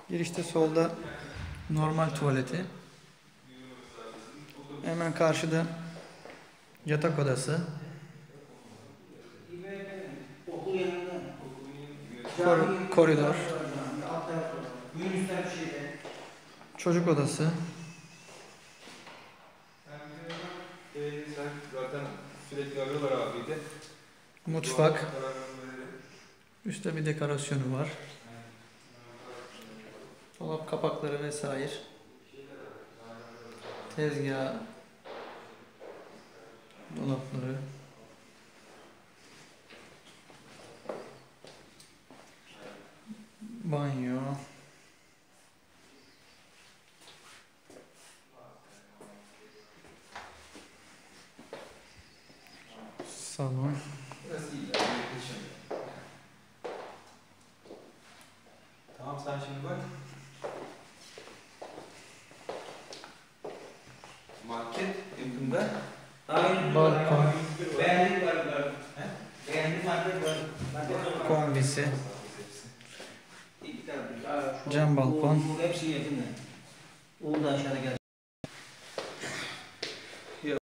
Girişte solda normal tuvaleti. Hemen karşıda yatak odası. Koridor. Çocuk odası. Zaten sürekli arıyorlar abi de. Mutfak. Üstte bir dekorasyonu var. Dolap kapakları vesaire. Tezgah. Dolapları. Banyo. Salon. Burası iyi. Tamam sen şimdi bak. Market yakında. Balkon. Beğendik var. Beğendik market var. Kombisi. İki tarafı. Cam balkon. Bu hepsi yakında. Uludağ aşağıda geldi.